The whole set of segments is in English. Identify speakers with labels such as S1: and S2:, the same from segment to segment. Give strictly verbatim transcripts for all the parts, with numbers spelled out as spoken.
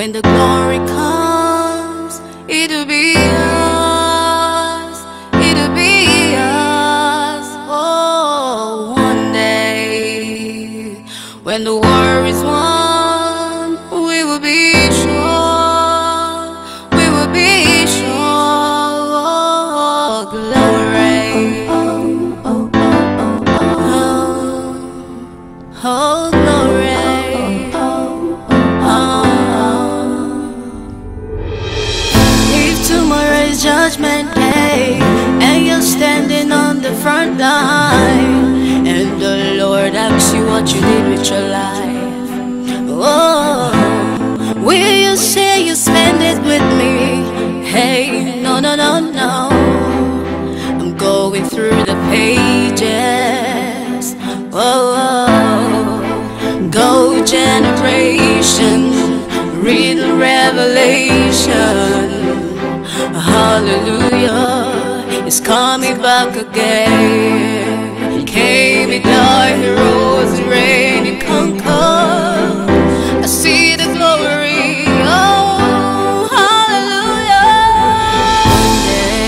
S1: When the glory comes, it'll be us, it'll be us. Oh, one day, when the war is won, we will be sure, we will be sure. Oh, glory, oh, oh, oh, oh, oh, glory. Judgment day, and you're standing on the front line, and the Lord asks you what you did with your life. Oh, will you say you spend it with me? Hey, no, no, no, no. I'm going through the pages. Oh, go generation, read the Revelation. Hallelujah, it's coming back again. He came in dark, he rose in rain and conquered. I see the glory, oh, hallelujah. One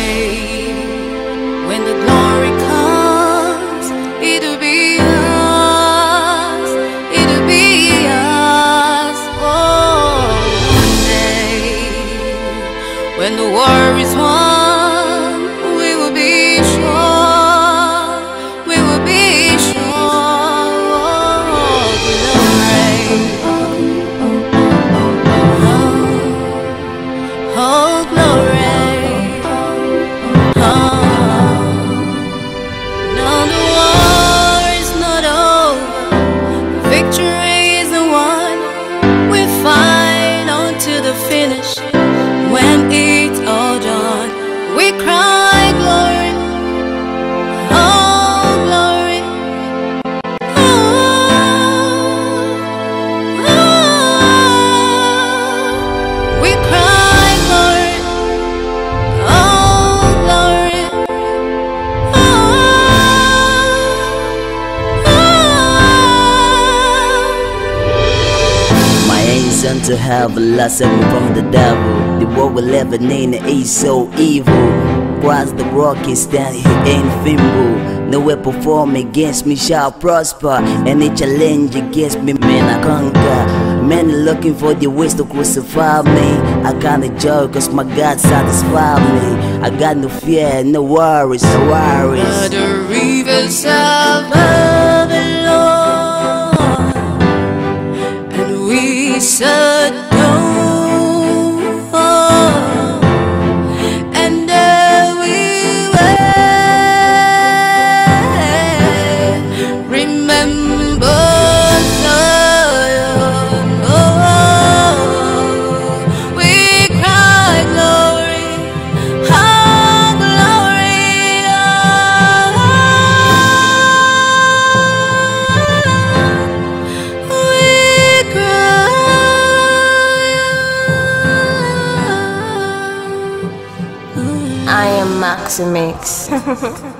S1: day, when the glory comes, it'll be us, it'll be us. Oh, one day, when the war is won, we will be sure, we will be sure. Oh, glory, oh, oh, glory, oh. No, the war is not over, victory is the one. We fight on to the finish. When it's all done, we cry glory, oh glory, oh, oh. We cry glory, oh glory,
S2: oh, oh. My aims unto heaven, lost me from the devil. The world we living in is so evil. Christ the rock is stand, he ain't feeble. No weapon formed against me shall prosper. Any challenge against me, man, I conquer. Many looking for the ways to crucify me. I can't enjoy cause my God satisfy me. I got no fear, no worries, no worries.
S1: By the rivers of Babylon, and we said
S3: I am Maximix.